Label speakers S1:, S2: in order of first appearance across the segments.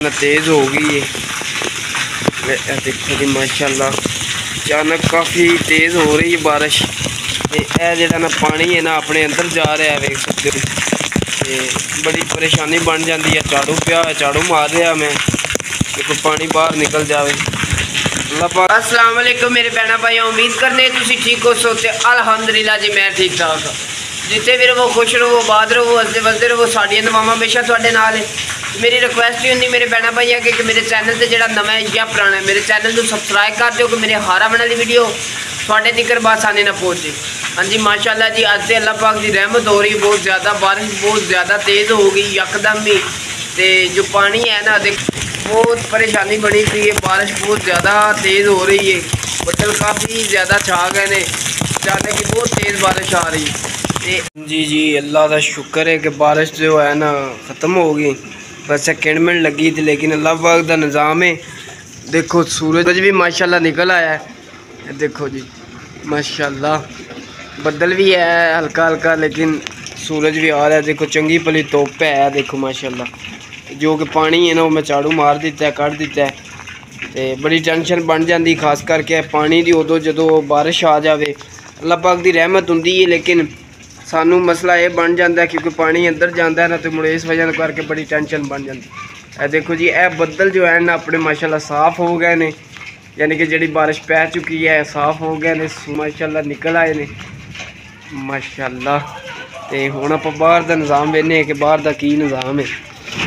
S1: तेज़ हो गई है। देखो जी माशाल्लाह अचानक काफ़ी तेज़ हो रही है बारिश। जो ना पानी है ना अपने अंदर जा रहा है, वेख सकते हो। बड़ी परेशानी बन जाती है। झाड़ू पिया झाड़ू मार रहा मैं, देखो पानी बाहर निकल जाए। अस्सलाम वालेकुम मेरे भैन भाई, उम्मीद करने तुम ठीक हो। सोते अल्हम्दुलिल्लाह जी मैं ठीक ठाक हाँ। जिते भी रहो खुश रहो, आबाद रहो, हसते वसते रहो। साड़ियाँ दुआवां हमेशा तुहाडे नाल है। मेरी रिक्वेस्ट ही होंगी मेरे भैन भाई कि मेरे चैनल से जो नवा है या पुराना है, मेरे चैनल को सबसक्राइब कर दो कि मेरे हर आने वाली वीडियो थोड़े तिकर बासानी ना पहुँचे। हाँ जी माशाल्लाह जी, अज से अल्लाह पाक की रहमत हो रही, बहुत ज़्यादा बारिश बहुत ज़्यादा तेज़ हो गई यकदम भी। तो जो पानी है ना देख बहुत परेशानी बनी हुई है। बारिश बहुत ज़्यादा तेज़ हो रही है, बदल काफ़ी ज़्यादा छा गए ने, अचानक की बहुत तेज़ बारिश आ रही है। जी अल्लाह का शुक्र है कि बारिश जो है ना ख़त्म हो गई। बस सेकंड मिनट लगी थी, लेकिन अल्लाह पाक का निज़ाम है। देखो सूरज भी माशाल्लाह निकल आया है। देखो जी माशाल्लाह बदल भी है हल्का हल्का, लेकिन सूरज भी आ रहा है। देखो चंगी भली धुप है। देखो माशाल्लाह जो कि पानी है ना वो मैं झाड़ू मार दिता है, कढ़ दिता है। तो बड़ी टेंशन बन जाती खास करके पानी की उदों जो बारिश आ जाए। अल्लाह पाक की रहमत होंगी है, लेकिन सानू मसला ये बन जाता है क्योंकि पानी अंदर जाता है ना, तो मुझे इस वजह करके बड़ी टेंशन बन जाती है। देखो जी यह बदल जो है ना अपने माशाल्लाह साफ़ हो गए ने, यानी कि जी बारिश पै चुकी है साफ़ हो गए ने, माशाल्लाह निकल आए ने माशाल्लाह। तो हुण आप बाहर का निज़ाम वेखने कि बाहर का की निज़ाम है।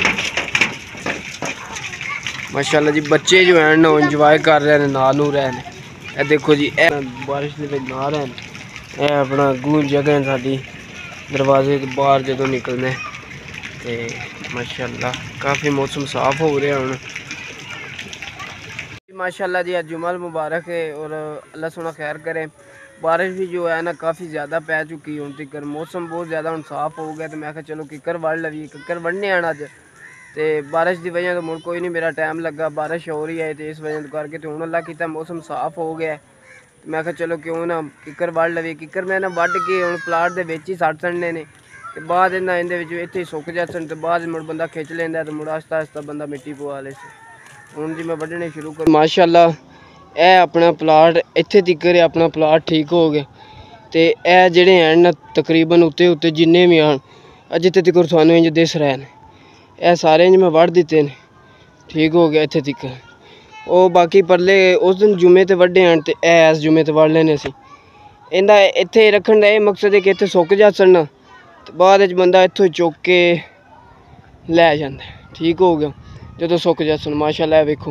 S1: माशाल्लाह जी बच्चे जो है ना इंजॉय कर रहे हैं, नहा नू रहे हैं। देखो जी बारिश के नहा रहे हैं। यह अपना अगू जगह साड़ी दरवाजे के बाहर जो निकलना है। तो माशाल्लाह काफ़ी मौसम साफ हो रहा है। माशाल्लाह जी आज जुम्मा मुबारक है और अल्लाह सोना खैर करे। बारिश भी जो है ना काफ़ी ज़्यादा पै चुकी है। तक मौसम बहुत ज़्यादा हम साफ हो गया, तो मैं चलो किकर वड़ लवी, किकर वढ़ने आना अज। तो बारिश की वजह तो मुड़ कोई नहीं मेरा टाइम लगा, बारिश हो रही है तो इस वजह करके तो हूँ अल्लाह किया मौसम साफ हो गया। तो मैं चलो क्यों ना किकर वड़ लवी। किकर मैं ना वढ़ के हूँ प्लाट के ही सट छड़ने ने, तो बाद इतने सुक जासन, तो बाद मुड़ बंदा खिंच लेंदा, तो मुड़ आस्ता आस्ता बंदा मिट्टी पवा ले। हूँ जी मैं वढ़ने शुरू कर माशाल्लाह। यह अपना प्लाट इत्थे तिकर अपना प्लाट ठीक हो गया। तो यह जेड़े हैं ना तकरीबन उत्ते उत्ते जिन्ने भी आन जिते तक थानू इंज दिस रहे हैं, यह सारे इंज मैं वढ़ दिते ने, ठीक हो गया इत्थे तक। वो बाकी परले उस दिन जुम्मे ते वड्डे हैं, तो इस जुम्मे ते वढ़ लेने सी। इंदा इत्थे रखने का यह मकसद है कि इत्थे सुक जासन ना, तो बाद बंदा इत्थों चुक के लै जांदा। ठीक हो गया जो सुक जासन माशाल्लाह। वेखो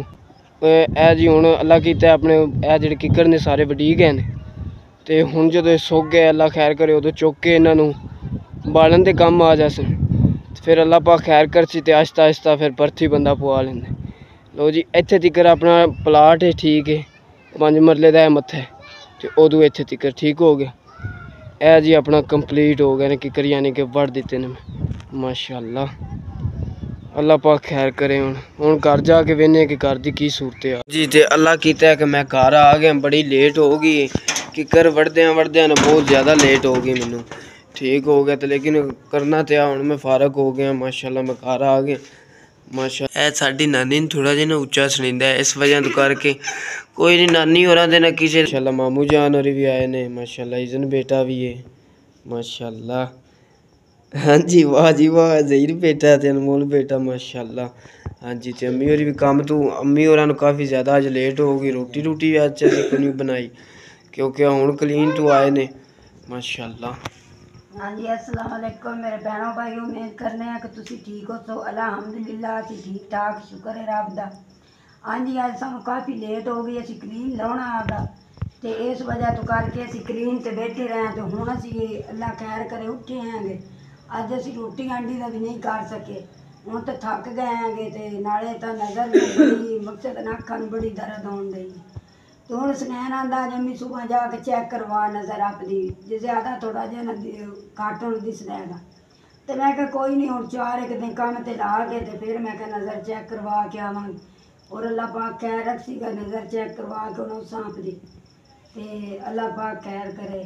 S1: ए जी हूँ अल्लाह किया अपने ए जेह्ड़े किक्कर ने सारे वडीक गए ने, तो हूँ जो सुक गए अल्लाह खैर करे उदों चुक के इन्हों बालन के कम आ जासन। फिर अल्लाह पाक खैर करसी तो आहिस्ता आहिस्ता फिर परथी बंदा पवा लेंदा। लो जी इत्थे तिकर अपना प्लाट है ठीक है, 5 मरले का है मत्थे, तो उदों इत्थे तिकर ठीक हो गया। ए जी अपना कंप्लीट हो गए ने किक्कर, यानी कि वढ़ दिते ने माशाल्लाह। अल्लाह पाक खैर करे। हूँ घर जाके वेने कि घर की की सूरत है जी। तो अल्लाह किया कि मैं घर आ गया, बड़ी लेट हो गई किकर वढ़द्या ना बहुत ज़्यादा लेट हो गई मैनू। ठीक हो गया तो लेकिन करना तो हूँ मैं फारग हो गया माशाल्लाह, मैं घर आ गया माशाल्लाह। साडी नानी ने थोड़ा जिहा उच्चा सुनींदा है, इस वजह तो करके कोई नहीं नानी होरां दे ना किसी माशाल्लाह। मामू जान होरी भी आए ने माशाल्लाह, इज़न बेटा भी है माशाल्लाह। हाँ जी वाह जी वाह, ज़हीर बेटा ते अनमोल बेटा माशाल्लाह। हाँ जी तो अम्मी होरी भी कम तो अम्मी होरां काफ़ी ज़्यादा अज लेट हो गई। रोटी रूटी भी अज असीं नहीं बनाई क्योंकि हूँ क्लीन टू आए ने माशाल्लाह।
S2: हाँ जी अस्सलाम वालेकुम मेरे भैनों भाई, उम्मीद करने हैं कि तुसी ठीक हो। तो अल्हम्दुलिल्लाह असीं ठीक ठाक, शुक्र है रब दा। हाँ जी अज सानू काफ़ी लेट हो गई, असीं क्लीन लाउणा आदा, तो इस वजह तो करके असीं क्लीन ते बैठे रहे। तो हुण असीं अल्लाह खैर करे उठे हैंगे। अज असीं रोटी आंडी का भी नहीं कर सके, हूँ तो थक गए हैंगे। तो नाले तो नज़र भी बड़ी मकसद अखां नूं बड़ी दर्द आउण डई। तो हूँ सुनैन आंदा जम्मी सुबह जाके चेक करवा नज़र अपनी, जे ज़्यादा थोड़ा जिहा ना घट्ट हुण दिसदा हैगा। तो मैं कहा कोई नहीं हूँ 4 एक दिन कम ते ला के तो फिर मैं कहा नज़र चेक करवा के आवांगी। और अल्लाह पाक खैर रखसीगा, नज़र चेक करवा के उन्होंने सांप दी, तो अल्लाह पाक खैर करे।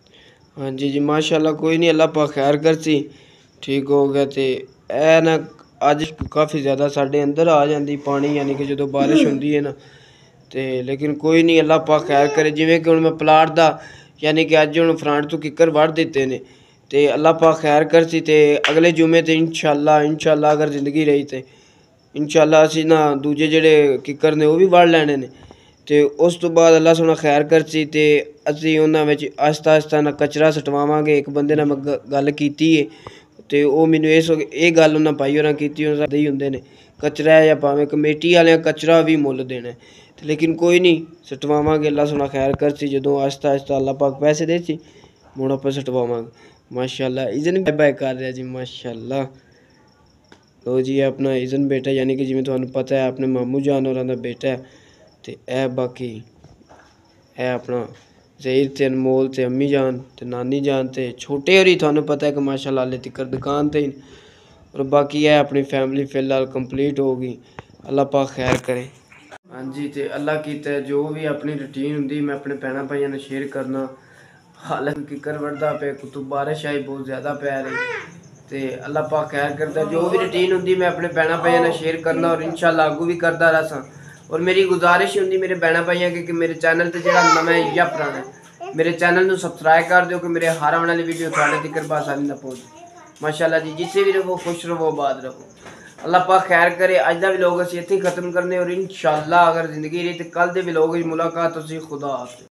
S1: हाँ जी जी माशाल्लाह, कोई नहीं अल्लाह पाक खैर करसी, ठीक हो गया। तो ए ना ਅੱਜ ਕਾਫੀ ਜ਼ਿਆਦਾ ਸਾਡੇ ਅੰਦਰ ਆ ਜਾਂਦੀ ਪਾਣੀ, ਯਾਨੀ ਕਿ ਜਦੋਂ ਬਾਰਿਸ਼ ਹੁੰਦੀ ਹੈ ਨਾ। ਤੇ ਲੇਕਿਨ ਕੋਈ ਨਹੀਂ, ਅੱਲਾਹ ਪਾਕ ਖੈਰ ਕਰੇ। ਜਿਵੇਂ ਕਿ ਹੁਣ ਮੈਂ ਪਲਾਟ ਦਾ ਯਾਨੀ ਕਿ ਅੱਜ ਹੁਣ ਫਰੰਟ ਤੋਂ ਕਿੱਕਰ ਵੱਢ ਦਿੱਤੇ ਨੇ, ਤੇ ਅੱਲਾਹ ਪਾਕ ਖੈਰ ਕਰਸੀ ਤੇ ਅਗਲੇ ਜੁਮੇ ਤੇ ਇਨਸ਼ਾਅੱਲਾ ਅਗਰ ਜ਼ਿੰਦਗੀ ਰਹੀ ਤੇ ਇਨਸ਼ਾਅੱਲਾ ਅਸੀਂ ਨਾ ਦੂਜੇ ਜਿਹੜੇ ਕਿੱਕਰ ਨੇ ਉਹ ਵੀ ਵੱਢ ਲੈਣੇ ਨੇ। ਤੇ ਉਸ ਤੋਂ ਬਾਅਦ ਅੱਲਾਹ ਸੋਹਣਾ ਖੈਰ ਕਰਸੀ ਤੇ ਅਸੀਂ ਉਹਨਾਂ ਵਿੱਚ ਆਹਿਸਤਾ ਨਾ ਕਚਰਾ ਸਟਵਾਵਾਂਗੇ। ਇੱਕ ਬੰਦੇ ਨਾਲ ਮੈਂ ਗੱਲ ਕੀਤੀ ਹੈ ਤੇ ਉਹ ਮੈਨੂੰ ਇਹ ਗੱਲ ਉਹਨਾਂ ਭਾਈ ਹੋਰਾਂ ਕੀਤੀ, ਉਹਨਾਂ ਦੇ ਹੀ ਹੁੰਦੇ ਨੇ ਕਚਰਾ ਜਾਂ ਭਾਵੇਂ ਕਮੇਟੀ ਵਾਲਿਆਂ ਕਚਰਾ ਵੀ ਮੁੱਲ ਦੇਣਾ। ਤੇ ਲੇਕਿਨ ਕੋਈ ਨਹੀਂ, ਸਟਵਾਵਾਂਗੇ। ਅੱਲਾਹ ਸੋਹਣਾ ਖੈਰ ਕਰਸੀ, ਜਦੋਂ ਆਹਿਸਤਾ ਅੱਲਾਹ ਪਾਕ ਪੈਸੇ ਦੇ ਸੀ ਹੁਣ ਆਪਾਂ ਸਟਵਾਵਾਂਗੇ। माशाल्लाह इजन बाय कर रहा जी माशाल्लाह। लो जी अपना इजन बेटा, यानी कि जिवें तुहानूं पता है अपने मामू जान होरां दा बेटा है। ते ए बाकी है अपना ज़हीर ते अनमोल ते अम्मी जान ते नानी जान ते छोटे होरी तुहानूं पता है कि माशाल्लाह हाले तिकर दुकान ते। और बाकी है अपनी फैमिली फिलहाल कंप्लीट हो गई। अल्लाह पाक खैर करे। हाँ जी, तो अल्लाह कीता जो भी अपनी रूटीन होंगी मैं अपने भैन भाइयों ने शेयर करना। हालांकि किकर वढ़दा पे कुतु बारिश आई बहुत ज़्यादा पै रही, तो अल्लाह पाक खैर करता। जो भी रूटीन होंगी मैं अपने भैन भाइयों ने शेयर करना और इंशाल्लाह अगू भी करता रहा। और मेरी गुजारिश होंगी मेरे भैन भाइयों की कि मेरे चैनल पर जो नवा है या पुराना मेरे चैनल को सबसक्राइब कर दो कि मेरे हर आने वाली वीडियो थोड़े तक आसानी ना पहुँचे। माशाल्लाह जी, जिससे भी रहो खुश रहो आबाद रहो। अल्लाह पाक खैर करे। अज का व्लॉग असीं इत्थे खत्म करने और इंशाल्लाह अगर जिंदगी रही तो कल के व्लॉग मुलाकात खुदा हाफिज़।